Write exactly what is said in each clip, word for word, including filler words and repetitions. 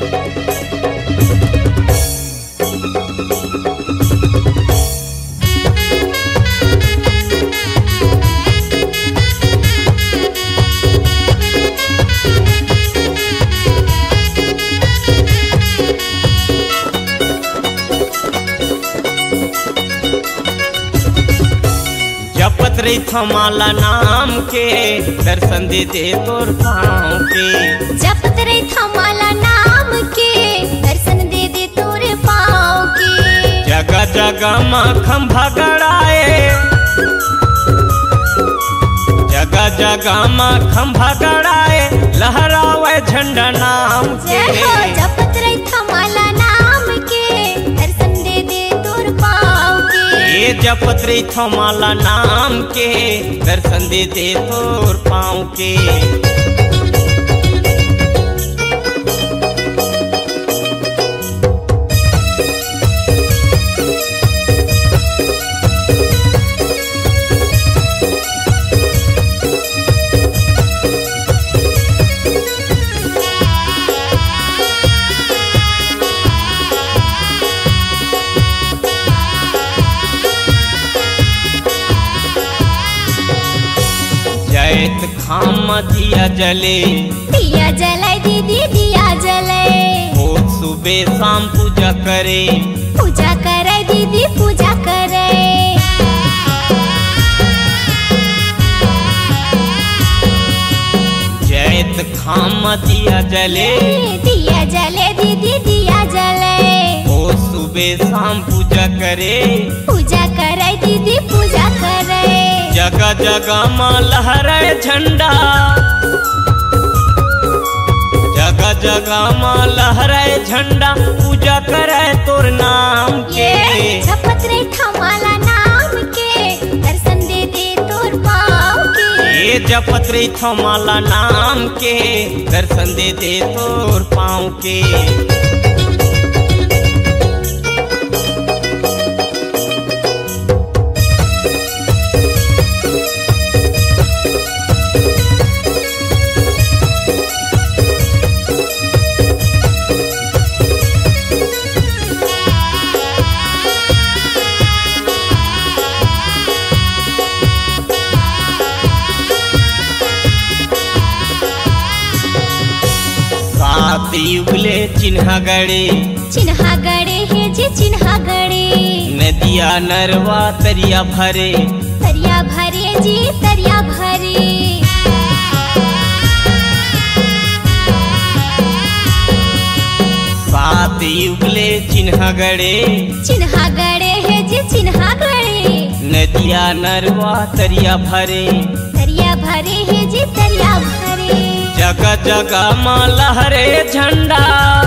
जपत रही थमाला नाम के दर्शन दे दे तोर पाँव के। जपत रही थमाला नाम के दर्शन दे दे तोर पाँव के। जगह जगह माँ खंभा गड़ाए, जगह जगह माँ खंभा गड़ाए, लहरावे झंडा नाम के। जपत रही थमाला नाम के दर्शन दे दे तोर पाँव के। ये जपत रही थमाला नाम के दर्शन दे दे तोर पाँव के। जैत खाम दिया जले, दिया जलाए दीदी दिया जलाए। रोज सुबह शाम पूजा करे, पूजा करे दीदी पूजा करे। जैत खाम दिया जले, दिया जले दीदी दिया जले। रोज सुबह शाम पूजा करे, पूजा करे दीदी पूजा करे। जगह जगह माँ लहराए झंडा, जगह जगह माँ लहराए झंडा, पूजा करे तोर नाम के। जपत रही थमाला नाम के दर्शन दे दे तोर पाँव के। ये जपत रही थमाला नाम के दर्शन दे दे तोर पाँव के। सात युगले चिन्हा गड़े, चिन्हा गड़े है जी चिन्हा गड़े। नदिया नरवा तरिया भरे, तरिया भरे जी तरिया भरे। सात युगले चिन्हा गड़े, चिन्हा गड़े है जी चिन्हा गड़े। नदिया नरवा तरिया भरे, तरिया भरे है जी तरिया भरे। जगह जगह माँ लहरे झंडा,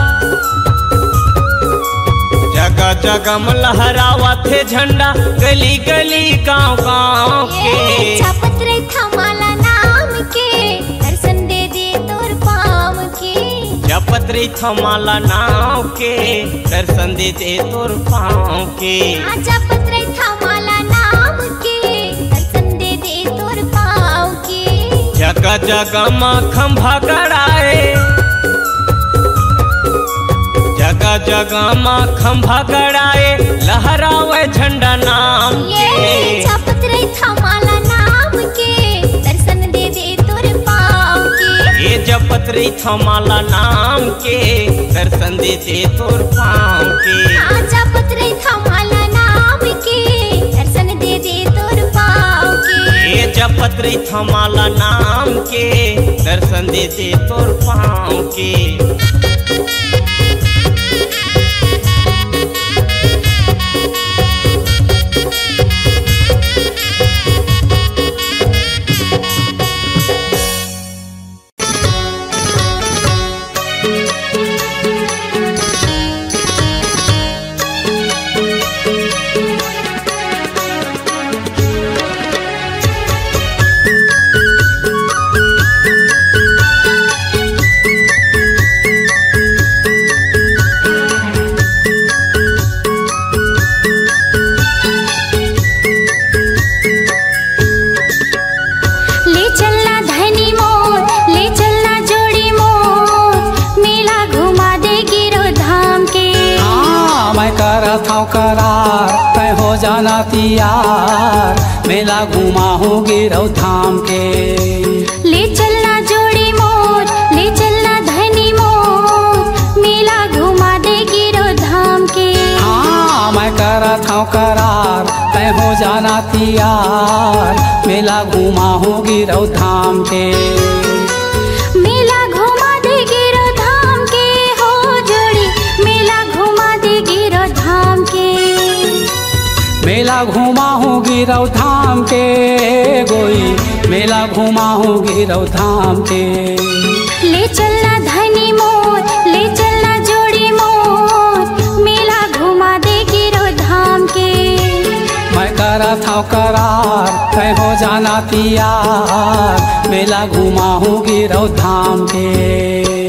जगह जगह में लहरावा थे झंडा, गली गली गांव गांव के। जपत रही थमाला नाम के दर्शन दे दे तोर पाँव के। जपत रही थमाला नाम के दर्शन दे दे तोर पाँव के। जपत रही थमाला नाम के दर्शन दे दे तोर पाँव के। जगह जगह माँ खंभा गड़ाए, जगह जगह माँ खंभा गड़ाए, लहरावे झंडा नाम के। जपत रही थमाला नाम के दर्शन दे दे तोर पाँव के। ये जपत रही थमाला नाम के दर्शन दे दे तोर पाँव के। जपत रही थमाला नाम के दर्शन दे दे तोर पाँव के। ये जपत रही थमाला नाम के दर्शन दे दे तोर पाँव के। करार तय हो जाना तैयार, मेला घुमा हूँ गिरौ धाम के। ले चलना जोड़ी मोर, ले चलना धनी मोर, मेला घुमा दे गिरो धाम के। हाँ मैं करत हूँ करार तय हो जाना तैयार, मेला घुमा हूँ गिरौ धाम के। मेला घुमा दे गिरो धाम के हो जोड़ी, मेला घुमा दे गिरो धाम के। मेला घुमा हूँ गिरौ धाम के गोई, मेला घुमा हूँ गिरौ धाम के। ले चलना धनी मोर, ले चलना जोड़ी मोर, मेला घुमा दे गिरो धाम के। मैं करत हूँ करार तय हो जाना तैयार, मेला घुमा हूँ गिरौ धाम के।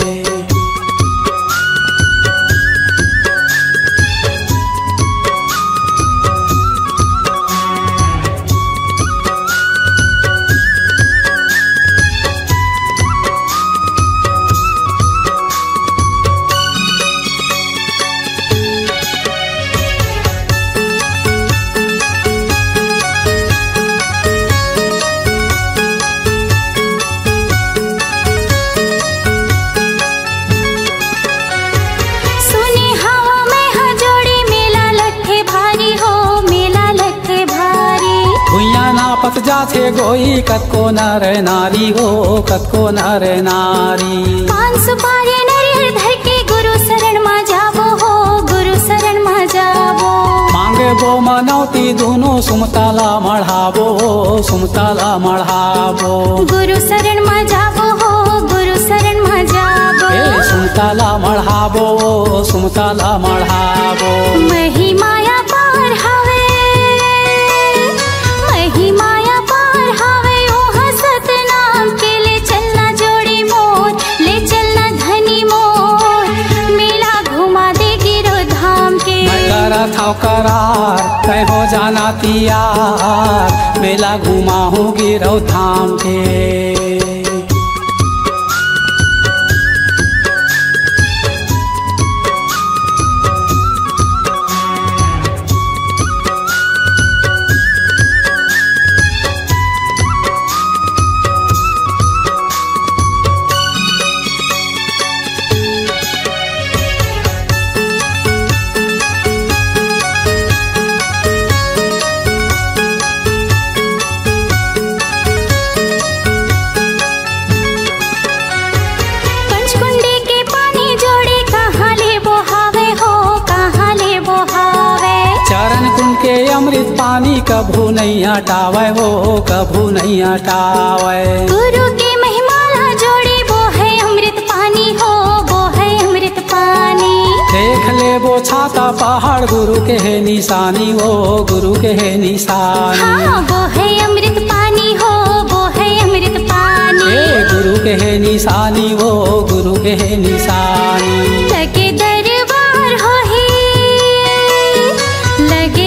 जाथे गोई कतको नर नारी हो, कतको नर नारी। पान सुपारी नरियर धर के गुरु शरण मा जाबो हो, गुरु शरण मा जाबो। मांगे बो मनौती दोनों सुमताला मढ़ाबो, सुमताला मढ़ाबो। गुरु शरण मा जाबो हो, गुरु शरण मा जाबो। ए सुमताला मढ़ाबो, सुमताला मढ़ाबो। महिमाया पार हवे, महिमाया पार हवे ओहा सतनाम के। ले चलना जोड़ी मोर, ले चलना धनी मोर, मेला घुमा दे गिरो धाम के। मैं करत हूँ करार तय हो जाना तैयार, मेला घुमा हूँ गिरौ धाम के। अमृत पानी कभू नहीं हटावे हो, कभू नहीं हटावे। गुरु की महिमाला जोड़ी वो है अमृत पानी हो, वो है अमृत पानी। देख ले वो छाता पहाड़ गुरु के है निशानी हो, गुरु के है निशानी। हाँ वो है अमृत पानी हो, वो है अमृत पानी। ए गुरु के है निशानी वो, गुरु के है निशानी। लगे दरबार हो ही, लगे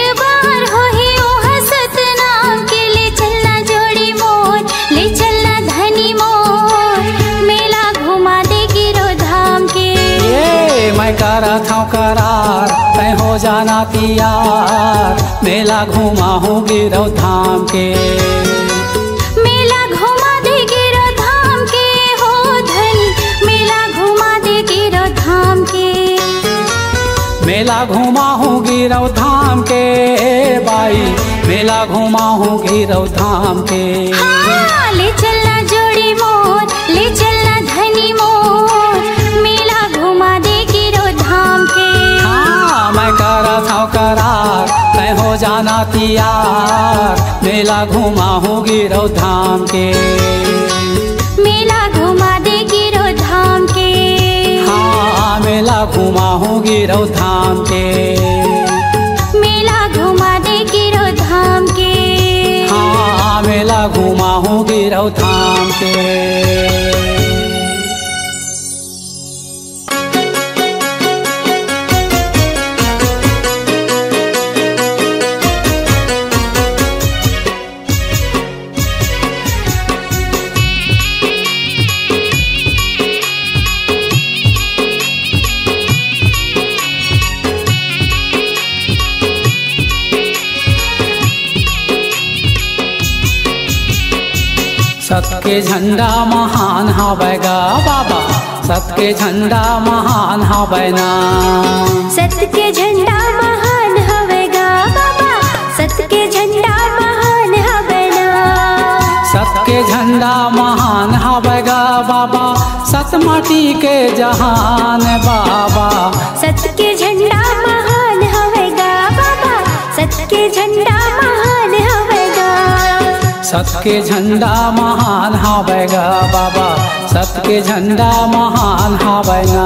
करत हूँ करार तय हो जाना तैयार, मेला घुमा हूँ गिरौ धाम के। मेला घुमा दे गिरो धाम के हो धनी, मेला घुमा दे गिरो धाम के। मेला घुमा हूँ गिरौ धाम के बाई, मेला घुमा हूँ गिरौ धाम के। हाँ, ले चलना जोड़ी मोर, ले चलना धनी मोर, मेला घुमा दे गिरो धाम के। हाँ मैं करत हूँ करार तय हो जाना तैयार, मेला घुमा हूँ गिरौ धाम के। मेला घुमा दे गिरो धाम के। हाँ मेला घुमा हूँ गिरौ धाम के। मेला घुमा दे गिरो धाम के। हाँ मेला घुमा हूँ गिरौ धाम के। के झंडा महान हवे गा बाबा, सत के झंडा महान हवे ना। सत के झंडा महान हवे गा बाबा, सत के झंडा महान हवे ना। सत के झंडा महान हवे गा बाबा, सत माटी के जहान बाबा। सत के झंडा महान हवे गा बाबा, सत के झंडा महान हवे गा। सत के झंडा महान हवे गा बाबा, सत के झंडा महान हवे ना।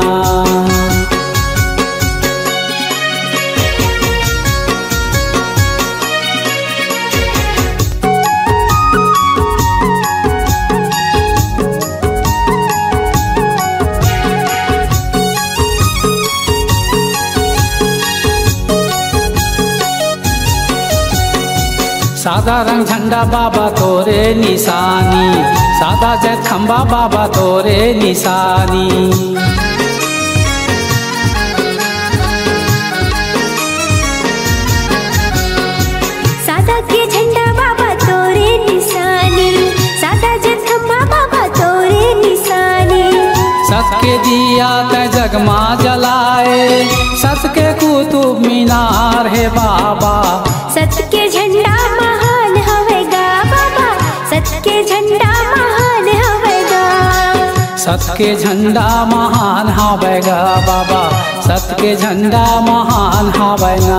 सादा रंग झंडा बाबा तोरे निशानी, सादा जय खंबा बाबा तोरे निशानी। सादा के झंडा बाबा तोरे निशानी, सादा जय खंबा बाबा तोरे निशानी। सत के दिया ते जगमा जलाए, सत के कुतुब मीनार है बाबा। सत के झंडा महान हवे गा बाबा, सत के झंडा महान हवे गा। सत के झंडा महान हवे गा बाबा, सत के झंडा महान हवे ना।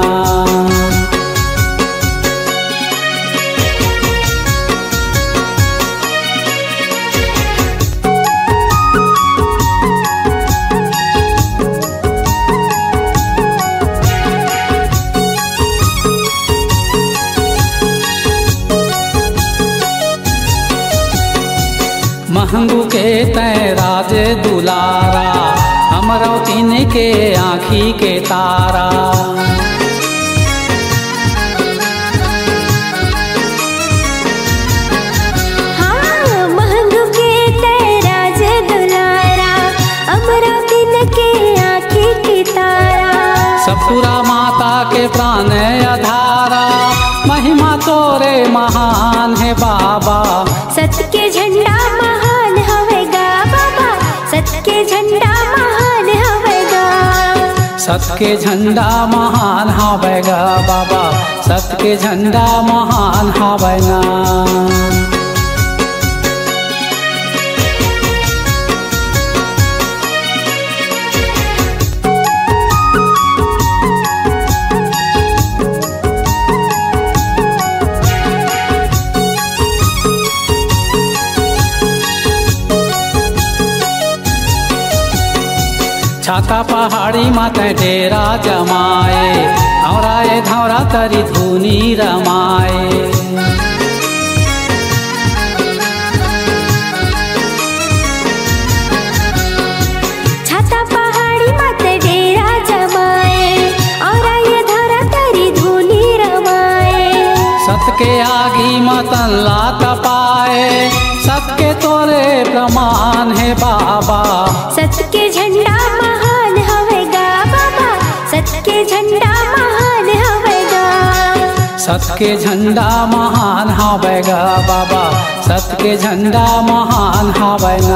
महंगू के तय राज दुलारा, अमरावतीन के आँखी के तारा। हाँ महंगू के तय राज दुलारा, अमरावतीन के आँखी के तारा। सतपुरा माता के प्राण आधारा, महिमा तोरे महान है बाबा। सत के झंडा महान हवे गा बाबा, सत के झंडा महान हवे गा। सत के झंडा महान हवे गा बाबा, सत के झंडा महान हवे ना। छाता पहाड़ी माते डेरा जमाए, औराए धौरा तरी धुनी रमाए। छाता पहाड़ी माते डेरा जमाए, औराए धौरा तरी धुनी रमाए। सत के आगी मतन ला तपाए, सत के तोरे प्रमाण है बाबा। सत के झंडा महान हवे गा बाबा, सत के झंडा महान हवे गा। सत के झंडा महान हवे गा बाबा, सत के झंडा महान हवे ना।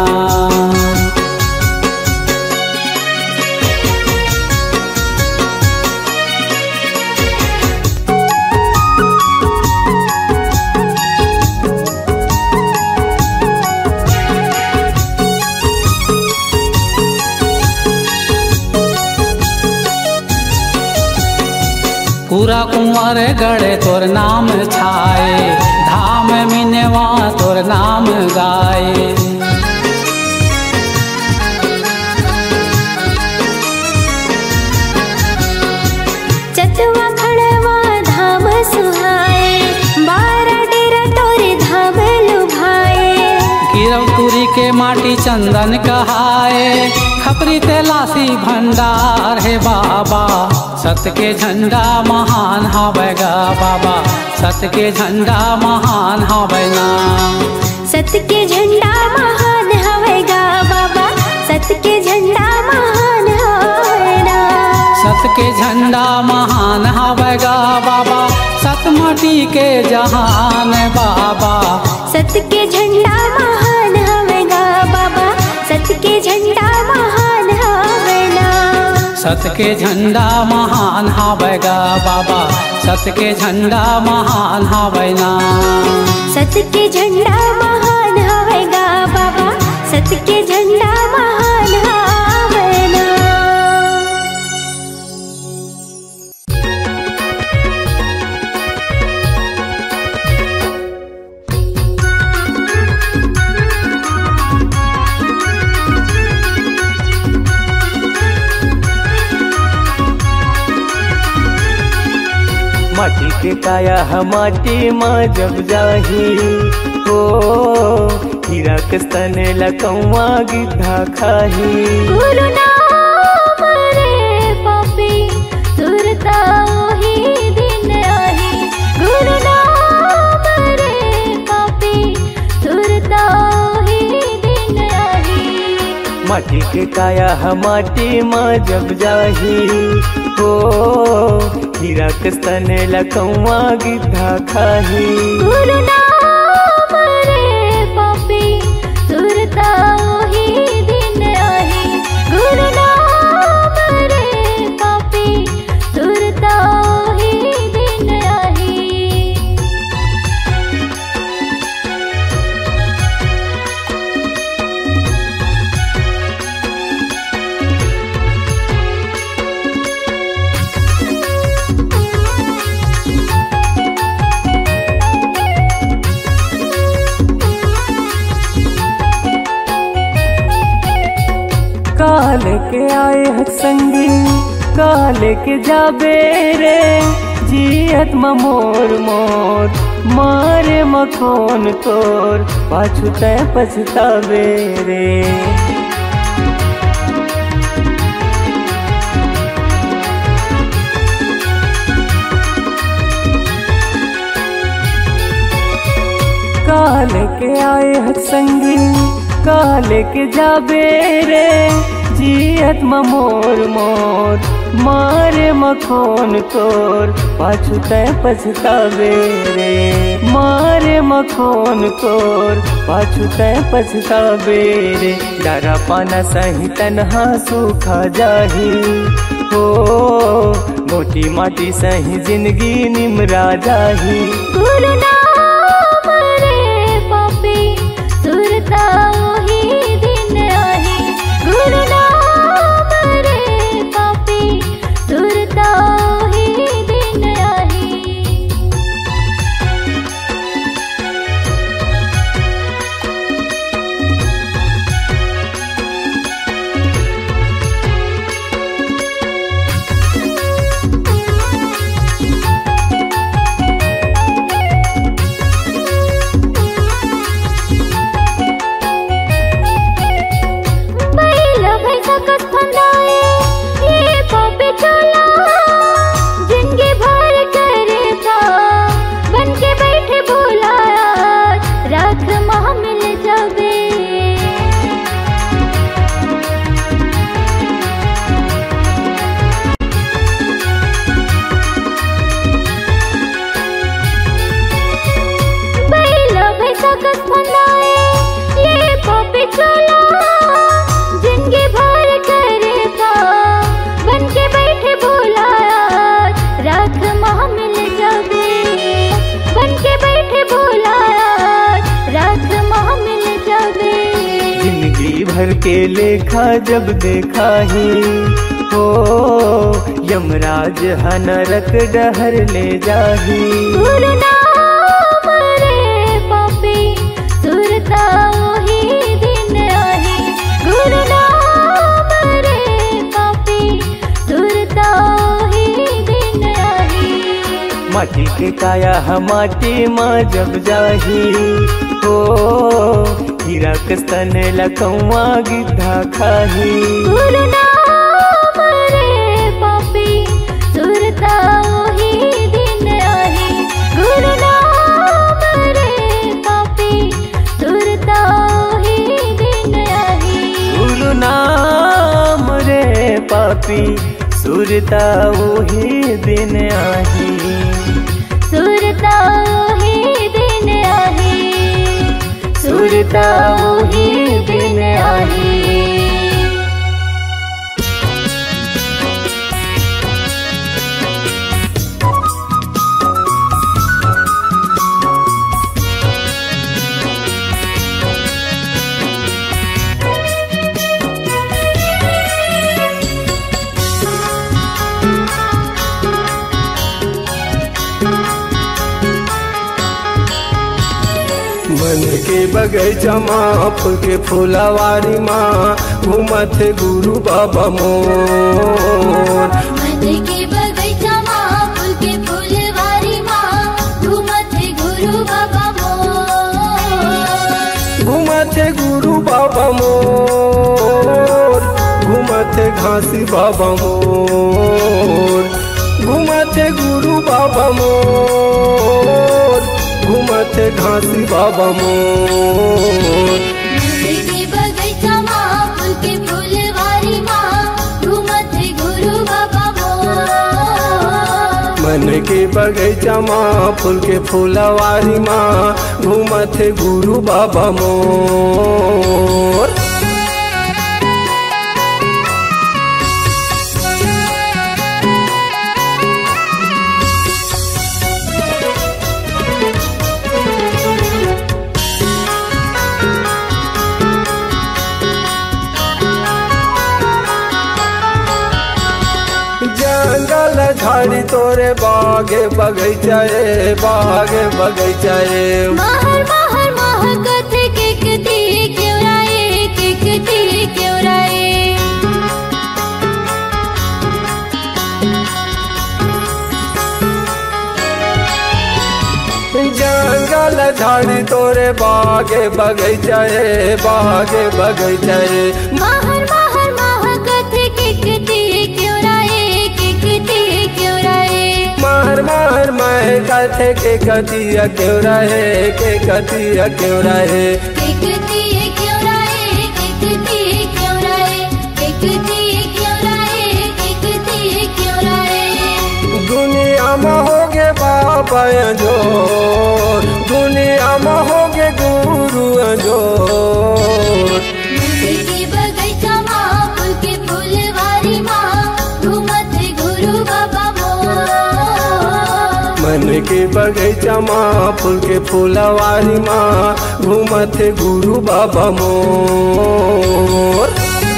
पूरा कुंवर गढ़े तोर नाम छाए, धाम मिनवा तोर नाम गाए। चतवा खड़वा धाम सुहाए, बारह डेरा तोरे धाम लुभाए। गिरव तुरी के माटी चंदन कहाए, खपरी तेलासी भंडार है बाबा। सत के झंडा महान हवे गा बाबा, सत के झंडा महान हवे ना। सत के झंडा महान हवे गा बाबा, सत के झंडा महान हवे ना। सत के झंडा महान हवे गा बाबा, सत माटी के जहान बाबा। सत के झंडा महान सत के झंडा महान हावे गा बाबा, सत के झंडा महान हावे ना। सत के झंडा महान हावे गा बाबा, सत के झंडा महान हावे ना। माटी के काया हम माटी माँ जब जाही हो, हीरा के स्तने लकौआ गिद्धा खाही। गुरु नाम रे पापी सुरता ही दिन आही, गुरु नाम रे पापी सुरता ही दिन आही। माटी के काया हम माटी माँ जब जाही हो, हीरा के स्तने लकौआ गिद्धा खाही। गुरु नाम रे पापी सुरता ही दिन आही, गुरु नाम रे पापी सुरता ही दिन आही। काले के आए हक संगी काले के जाबे रे, जियत मोर मोर मारे मखोन तोर, पाछू तय पछतावे रे। काले के आए हक संगी काले के जाबे रे, जियत मोर मोर मारे मखोन तोर, पाछू तय पछतावे रे। मारे मखोन तोर, पाछू तय पछतावे रे। डरा पाना सही तनहा सूखा जाही हो, मोटी माटी सही जिंदगी निमरा जाही। गुरु नाम रे पापी सुरता ही दिन आही, गुरु नाम रे पापी सुरता ही दिन आही। जिंदगी भर करे था बन के बैठे भोला, राख माह मिल जावे। बैला भैसा कस फंदाए ये पापी चोला, जिंदगी भर करे था बन के बैठे भोला, राख माह मिल जावे। बन के बैठे भोला, राख माह मिल जावे। जिंदगी भर के लेखा जब देखा ही हो, यमराज ह नरक डहर ले जाही। गुरु नाम रे पापी सुरता ही दिन आही, गुरु नाम रे पापी सुरता ही दिन आही। माटी के काया हम माटी माँ जब जाही हो, हीरा के स्तने लकौआ गिद्धा खाही। गुरु नाम रे पापी सुरता ही दिन आही, गुरु नाम रे पापी सुरता ही दिन आही। गुरु नाम रे पापी सुरता वही दिन आही, सुरता वही दिन आही, सुरता वही दिन आही। के बगैचा माँ फूल के फूलवारी माँ घूमत गुरु बाबा मोर। मन के बगैचा माँ फूल के फूलवारी माँ घूमत गुरु बाबा मोर। घूमत गुरु बाबा मोर घूमत घासी बाबा मोर। घूमत गुरु बाबा मोर घूमत घासी बाबा मोर। के बगैचा माँ फूल के फूलवारी माँ घूमत गुरु बाबा मोर। मन के बगैचा माँ फूल के फूलवारी माँ घूमत गुरु बाबा मोर। जंगल झाड़ी तोरे बागे बगैचा ए बागे बगैचा ए। महर महर महकत केकती क्यों राए केकती क्यों राए। जंगल झाड़ी तोरे बागे बगैचा ए बागे बगैचा ए। महर महर महकत केकती क्यों राए केकती क्यों राए। महर महर महकत के कतिया क्यों रहे के कतिया क्यों रहे। केकती क्यों राए केकती क्यों राए केकती क्यों राए केकती क्यों राए। दुनिया में होगे बाबा जोर दुनिया में होगे गुरु जोर। के बगैचा माँ फूल के फूलवारी माँ घूमत गुरु बाबा मोर। मन के बगैचा माँ फूल के फूलवारी माँ घूमत गुरु बाबा मोर।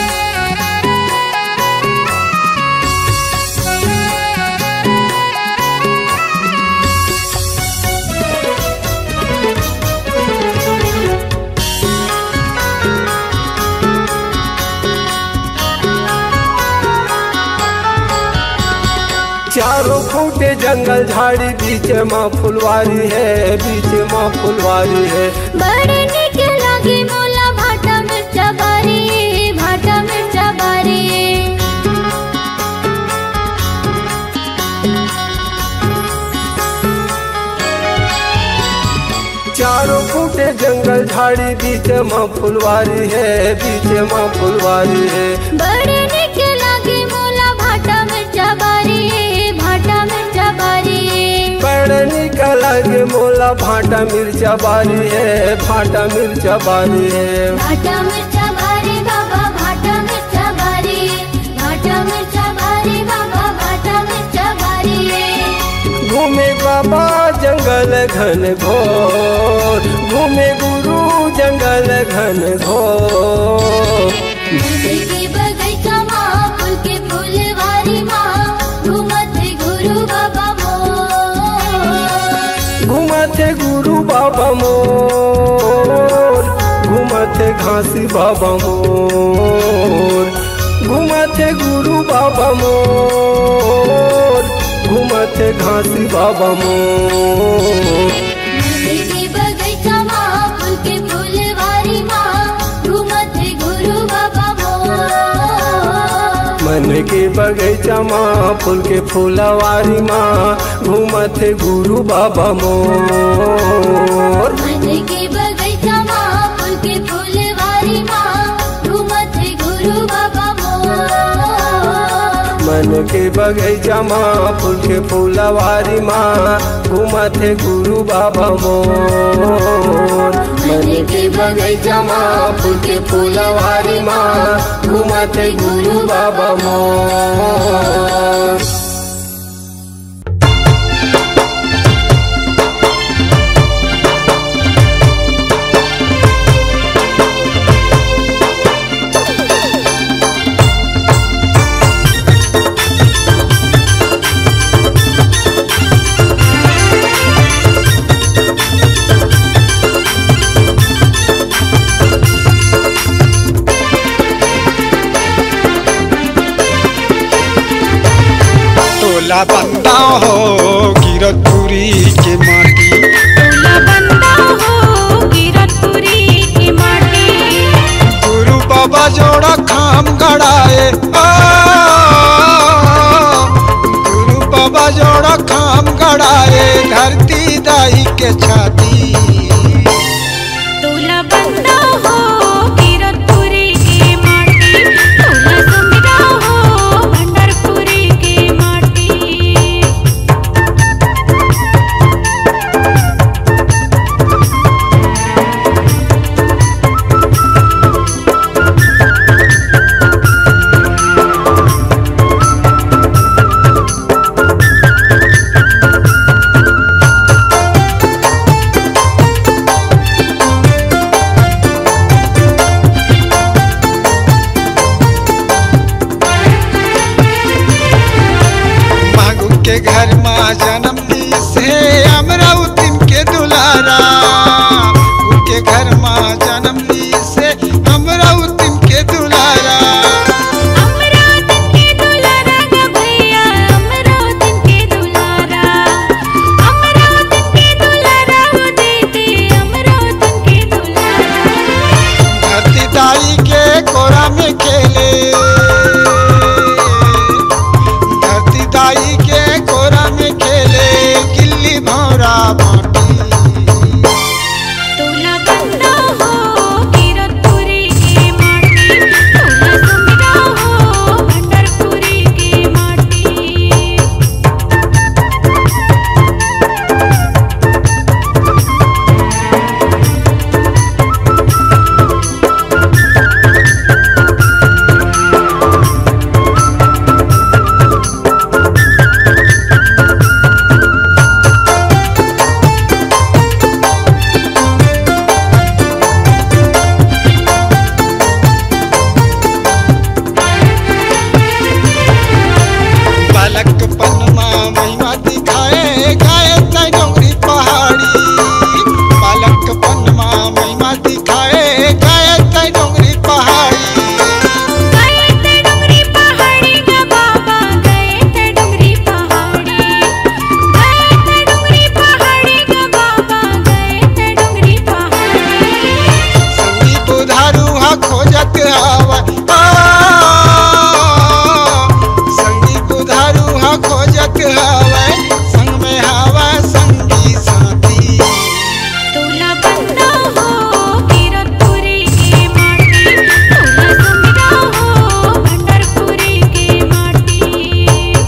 चारों खूंटे जंगल झाड़ी बीच माँ फुलवारी है बीच माँ फुलवारी है। बड़े निक लागे मोला भाटा मिर्चा बारी भाटा मिर्चा बारी। चारों खूंटे जंगल झाड़ी बीच माँ फुलवारी है बीच माँ फुलवारी है। बड़े निक लागे मोला भाटा मिर्चा बारी भाटा मिर्चा बारी। बड़ निकल के मोला भाटा मिर्चा बारी है भाटा मिर्चा बारी है। भाटा मिर्चा बारी बाबा भाटा मिर्चा बारी भाटा मिर्चा बारी बाबा भाटा मिर्चा बारी। घूमे बाबा जंगल घन घोर घूमे गुरु जंगल घन घोर। के बगैचा माँ फूल के फूलवारी माँ घूमत गुरु बाबा मोर। घूमत गुरु बाबा मोर घूमत घासी बाबा मोर। घूमत गुरु बाबा मोर घूमत घासी बाबा मोर। के बगैचा माँ फूल के फूलवारी माँ घूमत गुरु बाबा मोर। मन के बगैचा माँ फूल के फूलवारी माँ घूमत गुरु बाबा मोर। मन के बगैचा माँ फूल के फूलवारी माँ घूमत गुरु बाबा मोर। मन के बगैचा माँ फूल के फूलवारी माँ घूमत गुरु बाबा मोर। मन के बगैचा माँ फूल के फूलवारी माँ घूमत गुरु बाबा मोर। तोला बंदा हो गिरतपुरी के माटी, तोला बंदा हो गिरतपुरी के माटी। गुरु बाबा जोड़ा खाम गड़ाए, गुरु बाबा जोड़ा खाम गड़ाए धरती दाई के छाती। तोला बंदा हो गिरतपुरी के माटी, तोला सुमिरा हो भंडारपुरी के माटी। के घर माँ जन्म ली से अमरावती के दुलारा, उनके घर माँ जन्म ली से अमरावती के दुलारा। अमरावती के दुलारा गा भैया, अमरावती के दुलारा, अमरावती के दुलारा हो दीदी, अमरावती के दुलारा। धरती दाई के कोरा में खेले, धरती दाई के कोरा में खेले गिल्ली भौरा बाटी। तोला बंदा हो गिरतपुरी के माटी, तोला सुमिरा हो भंडारपुरी के माटी। बालक पनमा महिमा दिखाए गाए तय डोंगरी पहाड़ी, बालक पनमा महिमा दिखाए गाए तय डोंगरी पहाड़ी। गए ते डोंगरी पहाड़ी गा बाबा, गए ते डोंगरी पहाड़ी, गए ते डोंगरी पहाड़ी गा बाबा, गए ते डोंगरी पहाड़ी। संगी बुधारू हा खोजत हवा, संगी बुधारू हा खोजत हवा, संग में हवा संगी साथी। तोला बंदा हो गिरतपुरी के माटी, तोला सुमिरा हो भंडारपुरी के माटी।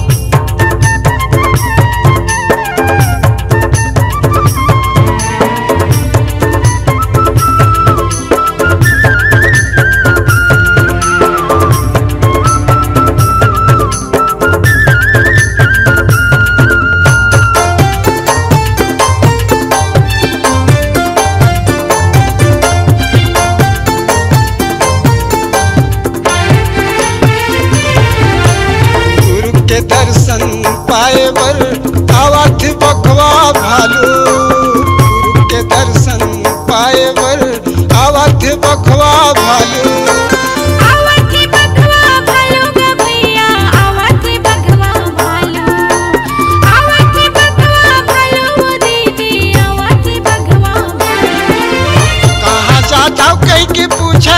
गुरु के दर्शन पाए बर आवत बखवा भालू, गुरु के दर्शन पाए बर आवत बखवा भालू। आवती बघवा भालू गा भैया, आवती बघवा भालू, आवती बघवा भालू हो दीदी, आवती बघवा भालू। कहाँ जाता हूँ कहीं के पूछे,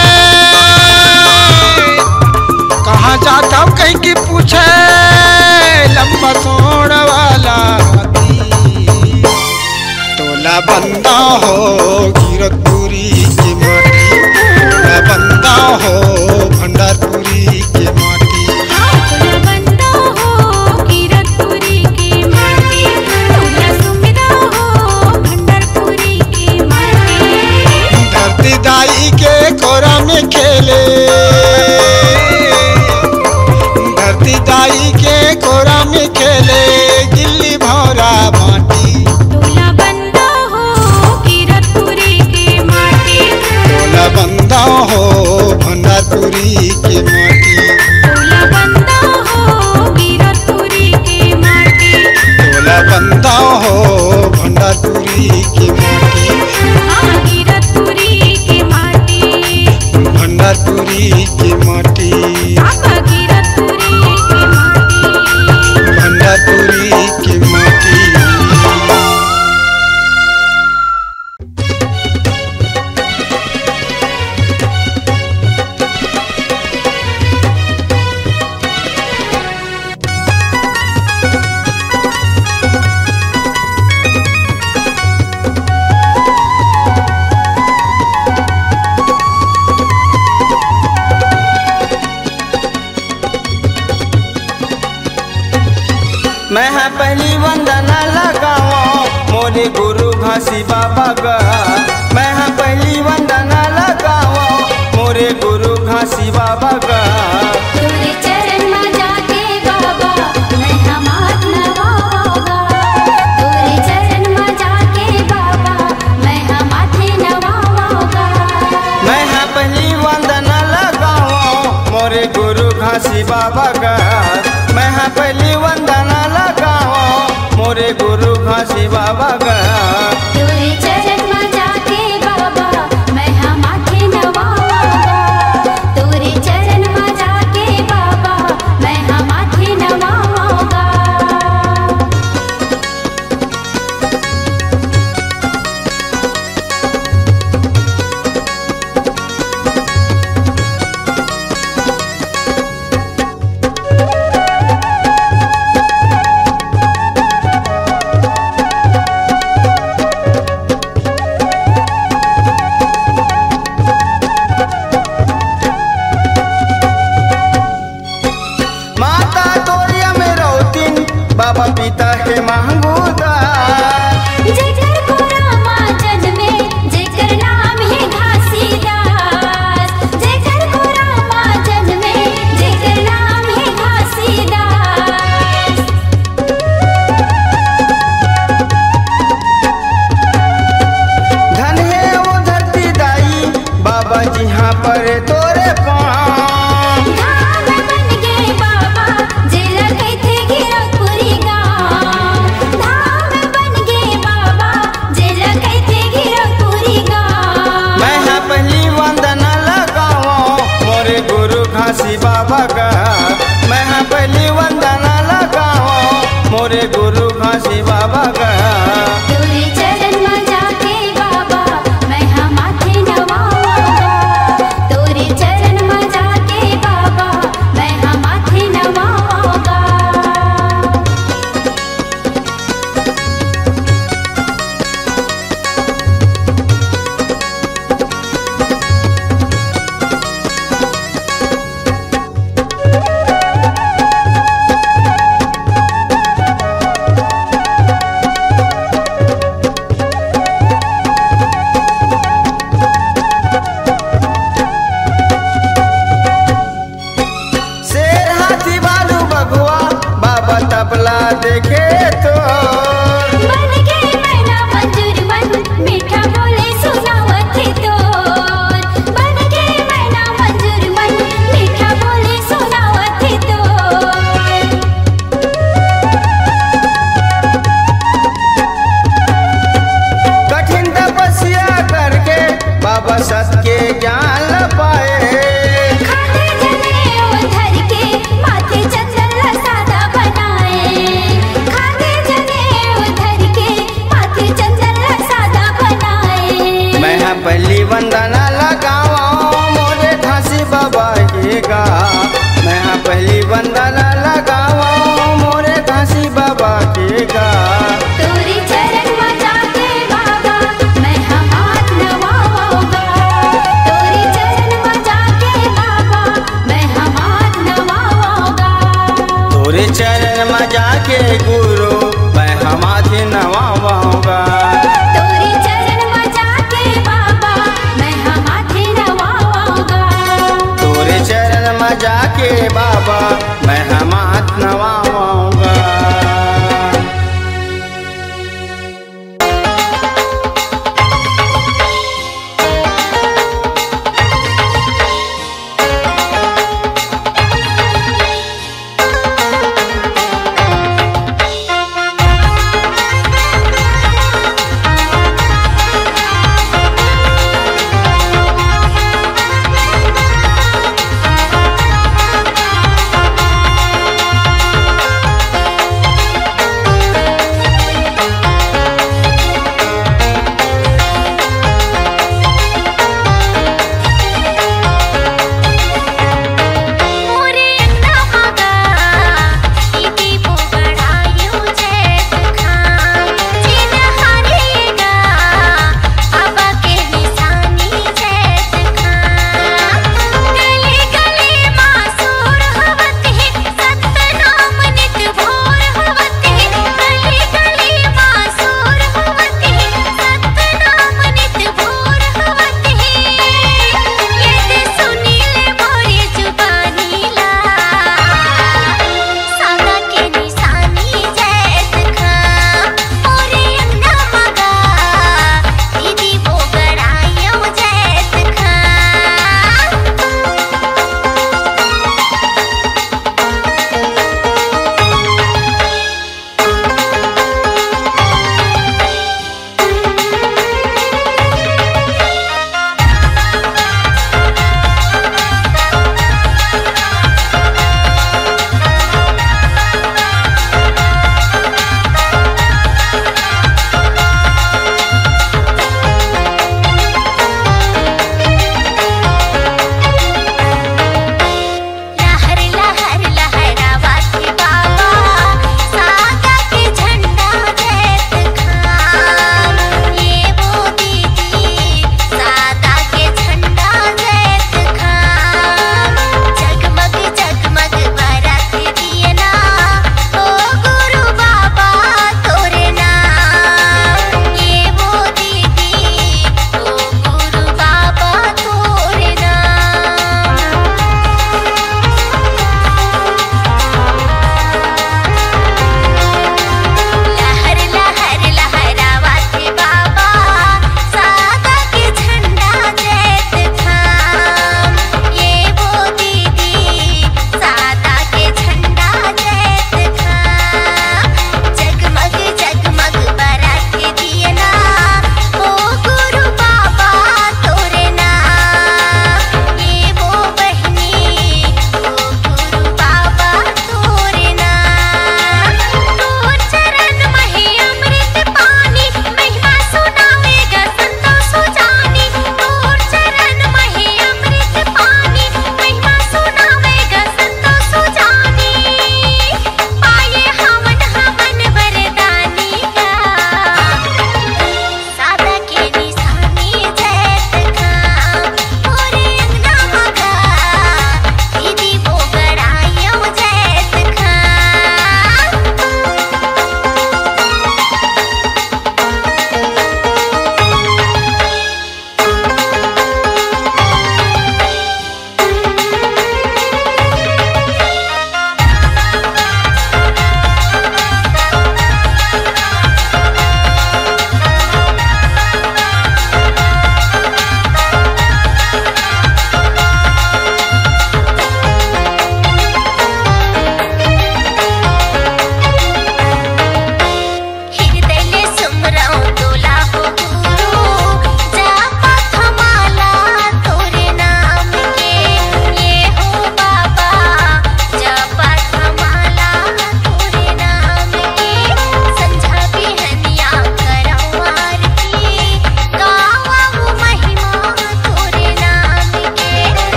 कहाँ जाता हूँ कहीं के पूछे लंबा सोड़ वाला हाथी। तोला बंदा हो गिरतपुरी के माटी, तोला बंदा हो भंडारपुरी के माटी। तोला बंदा हो गिरतपुरी के माटी, तोला सुमिरा हो भंडारपुरी के माटी। धरती दाई के कोरा में खेले, धरती दाई के कोरा में खेले गिल्ली भौरा बाटी। तोला बंदा हो गिरतपुरी के माटी, तोला बंदा हो भंडारपुरी के माटी, तोला बंदा हो गिरतपुरी के माटी। तोला बंदा हो भंडारपुरी के माटी, हाँ गिरतपुरी के माटी, भंडारपुरी के माटी, बाबा गिरतपुरी के माटी। मैं हाँ पहली वंदना लगाओ मोरे गुरु घासी बाबा का। मैं हाँ पहली वंदना लगाओ मोरे गुरु घासी बाबा का। तेरे चरण में जाके बाबा मैं हमात नवाऊंगा। तेरे चरण में जाके बाबा मैं हमाथे नवाऊंगा। मैं हाँ पहली वंदना लगाओ मोरे गुरु घासी बाबा का। मैं हाँ पहली वंदना लगाओ मोरे गुरु घासी बाबा का। तेरे चरण में जाके बाबा मैं हमाथे नवाऊंगा। तेरे चरण में जाके बाबा मैं हमाथे नवाऊंगा। माता तोरिया में रोतिन बाबा पिता है महंगूदा। जेकर को रामा जन्मे जेकर नाम है घासीदास। जेकर को रामा जन्मे जेकर नाम है घासीदास। धन है वो धरती दाई बाबा जी हाँ पर तोरे पाँव। धाम बन गए बाबा जे लगे थे गिरपुरी गाँव। धाम बन गए बाबा जे लगे थे गिरपुरी गाँव। मैं हाँ पहली वंदना लगाओ मोरे गुरु घासी बाबा का। मैं हाँ पहली वंदना लगाओ मोरे गुरु घासी बाबा का। तेरे चरण में जाके बाबा मैं हमाथे नवाऊंगा। तेरे चरण में जाके बाबा मैं हमाथे नवाऊंगा। शेर हाथी भालू बघुआ बाबा तबला देखे तो। बन गए मैना मंजूर मन मीठा बोले सुनावत है तोर। बन गए मैना मंजूर मन मीठा बोले सुनावत है तोर। कठिन तपस्या करके बाबा सत्य के ज्ञान पाए। खाते जने उधर के माथे चंदन लसादा बनाए। खाते जने उधर के माथे चंदन लसादा बनाए। मैं हाँ पहली वंदना लगाओ मोरे घासी बाबा के गा। मैं हाँ पहली वंदना लगाओ मोरे घासी बाबा के गा। तेरे चरण में जाके बाबा मैं हमात नवाऊंगा। तेरे चरण में जाके बाबा मैं हमात नवाऊंगा। तोरे चरण में जाके गुरु मैं हमाथे नवाऊंगा। तेरे चरण में जाके बाबा मैं हमाथे नवाऊंगा। तोरे चरण में जाके बाबा मैं हमाथ नवाऊंगा।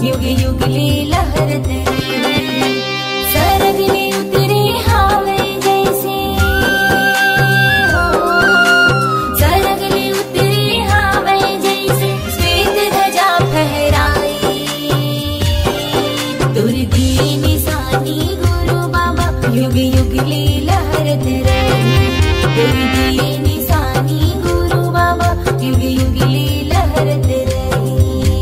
युग युगली लहरत रही। सरगले उतरे हावे जैसे हो, सरगले उतरे हावे जैसे श्वेत ध्वजा फहराई। तुर दी निशानी गुरु बाबा युग युगली लहरत रही। तुर दी निशानी गुरु बाबा युग युगली लहरत रही।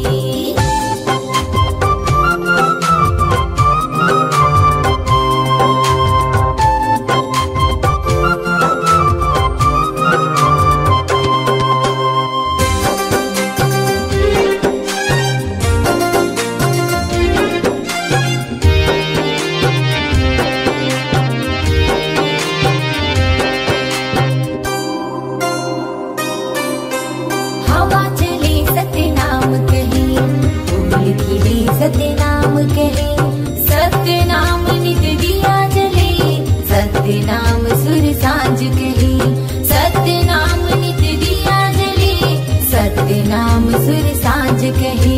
हवा चले सतनाम कहे, फूल खिले सतनाम कहे। सतनाम नित दिया जले, सतनाम सुर सांझ कहे। सतनाम नित दिया जले, सतनाम सुर सांझ कहे।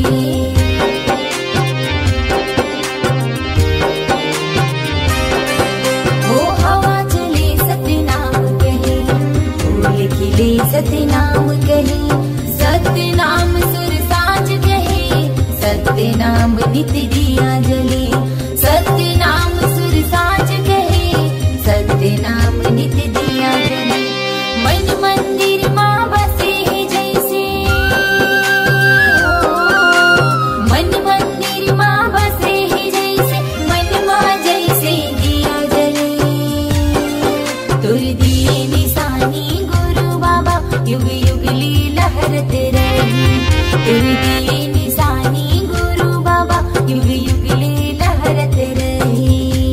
हो हवा चले सतनाम कहे, फूल खिले सतनाम कहे। सतनाम सुर सांझ कहे, सतनाम नित दिया जले। सतनाम सुर सांझ कहे, सतनाम नित दिया जले। मन मंदिर माँ बसे है जैसे हो, मन मंदिर माँ बसे है जैसे, मन माँ जैसे दिया जले। तुर दिए निशानी गुरु बाबा युग युगली लहरत रही। तुर दिए निशानी गुरु बाबा युग युगली लहरत रही।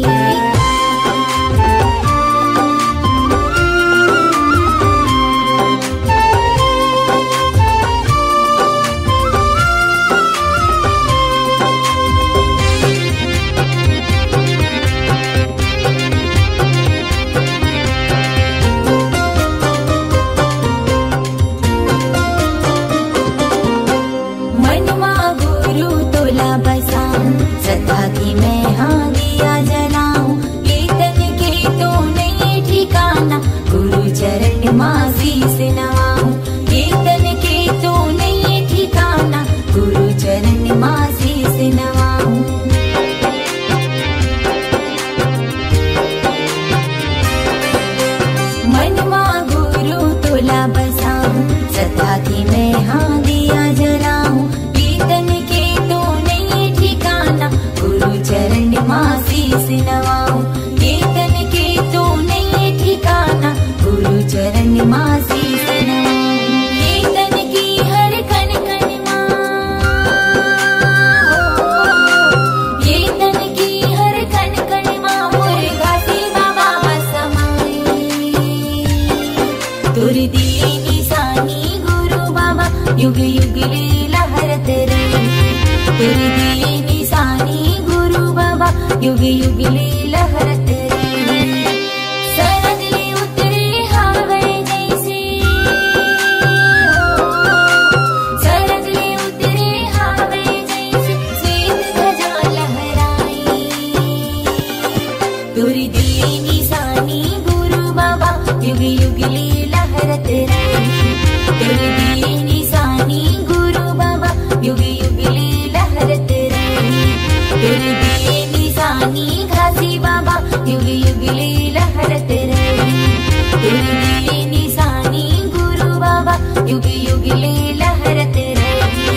मनमा गुरु तोला बसाऊं, सदा की मैं हाँ दिया जलाऊं। कीर्तन के तो नहीं ठिकाना, गुरु चरण माँ शीस नवाऊं। कीर्तन के तो नहीं ठिकाना, गुरु चरण माँ शीस नवाऊं। मनमा गुरु तोला बसाऊं, सदा की मैं हाँ दिया जलाऊं। कीर्तन के तो नहीं ठिकाना, गुरु चरण माँ शीस नवाऊं। कीर्तन के तो नहीं ठिकाना, गुरु चरण माँ शीस नवाऊं। कीर्तन की हर कण कण माँ हो, कीर्तन की हर कण कण माँ मुर्गा से बाबा समाई। तुर दिए निशानी गुरु बाबा युग युगली लहरत रही। तुर दिए निशानी गुरु बाबा युग युगली लहरत रही। सरगले उतरे हावे जैसे हो, सरगले उतरे हावे जैसे श्वेत ध्वजा लहराई। तुर दिए निशानी गुरु बाबा युग युगली लहरत रही। तुर दिए निशानी गुरु बाबा युग युगली लहरत रही। तुर दिए निशानी घासी बाबा युग युगली लहरत रही। तुर दिए निशानी गुरु बाबा युग युगली लहरत रही।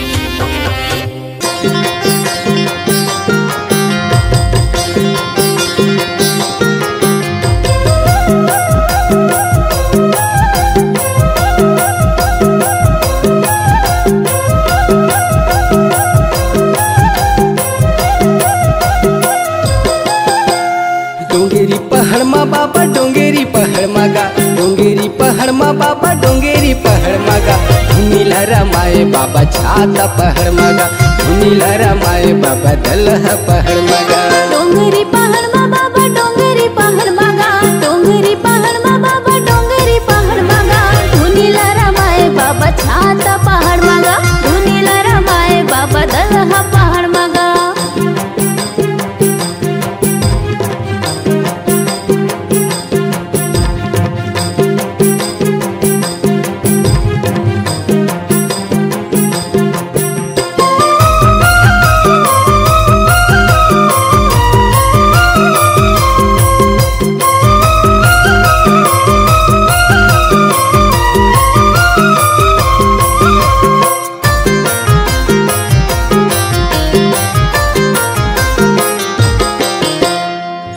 डोंगेरी पहाड़ मा बाबा डोंगेरी पहाड़ मागा, डोंगेरी पहाड़ मा बाबा डोंगेरी पहाड़ मागा। धुनीला रमाए बाबा छाता पहाड़ मागा, धुनीला रमाए बाबा दलहा पहाड़ मागा। डोंगरी पहाड़ मा बाबा डोंगरी पहाड़ मागा, डोंगरी पहाड़ मा बाबा डोंगरी पहाड़ मागा। धुनीला रमाए बाबा छाता पहाड़ मागा, धुनीला रमाए बाबा दलहा पहाड़ मागा।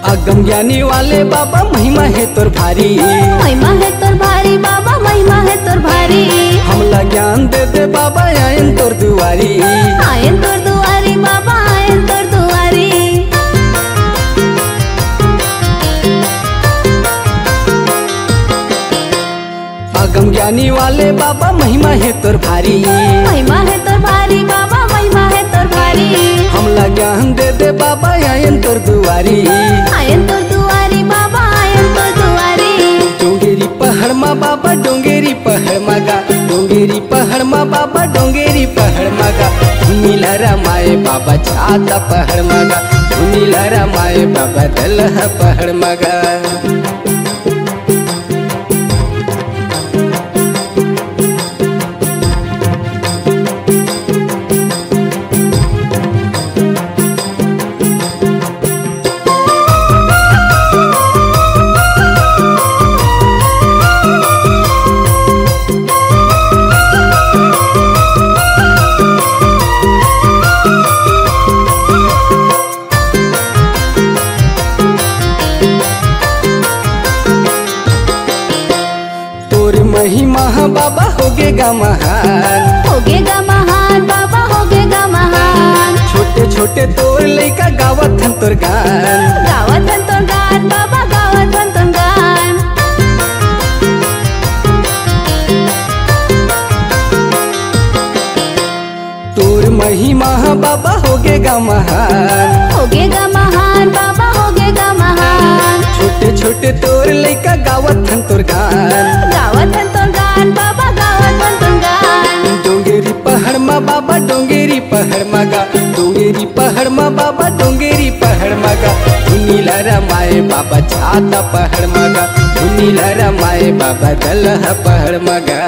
अगम ज्ञानी वाले बाबा महिमा है तोर भारी, महिमा है तोर भारी बाबा, महिमा है तोर भारी। हमला ज्ञान दे दे बाबा आयन तोर दुआरी, आयन तोर दुआरी बाबा, आयन तोर दुआरी। अगम ज्ञानी वाले बाबा महिमा है तोर भारी, महिमा है तोर भारी बाबा, महिमा है तोर भारी। हमला ज्ञान दे दे बाबा आयन तोर दुआरी, आयन तोर दुआरी बाबा, आयन तोर दुआरी। डोंगेरी पहाड़ मा बाबा, डोंगेरी पहाड़ मागा, डोंगेरी पहाड़ मा बाबा, डोंगेरी पहाड़ मागा। धुनीला रमाए बाबा छाता पहाड़ मागा, धुनीला रमाए बाबा दलहा पहाड़ मागा। महिमा बाबा होगेगा महान, होगेगा महान बाबा, होगेगा महान। छोटे छोटे तोर लइका गावत हन तोर गान, गावत हन तोर गान बाबा, गावत हन तोर गान। तोर महिमा बाबा होगेगा महान, होगेगा महान बाबा, होगेगा महान। छोटे छोटे तोर लइका गावत हन तोर गान, गावत हन तोर गान बाबा, गावत हन तोर गान। डोंगेरी पहाड़ मा बाबा, डोंगेरी पहाड़ मागा, डोंगेरी पहाड़ मा बाबा, डोंगेरी पहाड़ मागा। धुनीला रमाए बाबा छाता पहाड़ मागा, धुनीला रमाए बाबा दलहा पहाड़ मागा।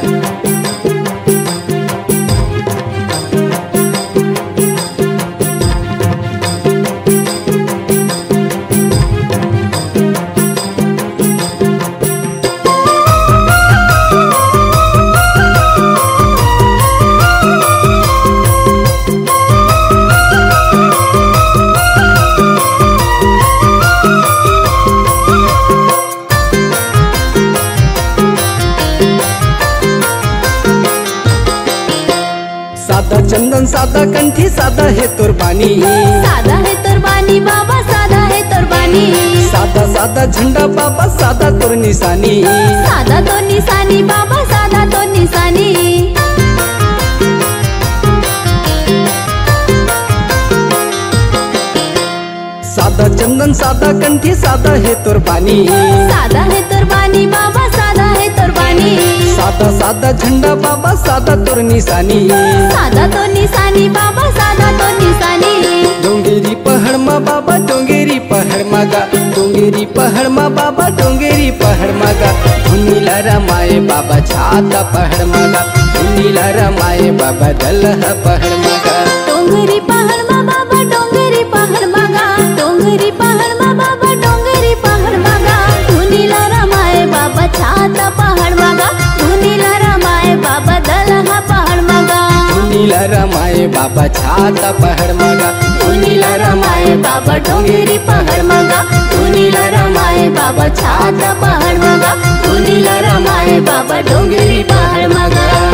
सादा चंदन सादा कंठी सादा है तोर बानी, सादा है तोर बानी बाबा, सादा है तोर बानी। सादा सादा झंडा बाबा, सादा तोर निशानी, सादा तो निशानी बाबा, सादा तो निशानी। सादा चंदन सादा कंठी सादा है तोर बानी, सादा है तोर बानी बाबा, सादा है तोर बानी। सादा सादा झंडा बाबा, सादा तोर निशानी, सादा तो निशानी बाबा, सादा तो निशानी। डोंगेरी पहाड़ मा बाबा, डोंगेरी पहाड़ मागा, डोंगेरी पहाड़ मा बाबा, डोंगेरी पहाड़ मागा। धुनीला रमाए बाबा छाता पहाड़ मागा, धुनीला रमाए बाबा दलहा पहाड़ मागा। डोंगरी पहाड़ मा बाबा, डोंगरी पहाड़ मागा, डोंगरी पहाड़ मा बाबा, डोंगरी पहाड़ मागा। धुनीला रमाए बाबा छाता पहाड़ मागा, धुनीला रमाए बाबा दलहा पहाड़ मागा। धुनीला रमाए बाबा छाता पहाड़ मागा, धुनीला रमाए बाबा डोंगेरी पहाड़ मागा, धुनीला रमाए बाबा छाता पहाड़ मागा, धुनीला रमाए बाबा डोंगेरी पहाड़ मागा।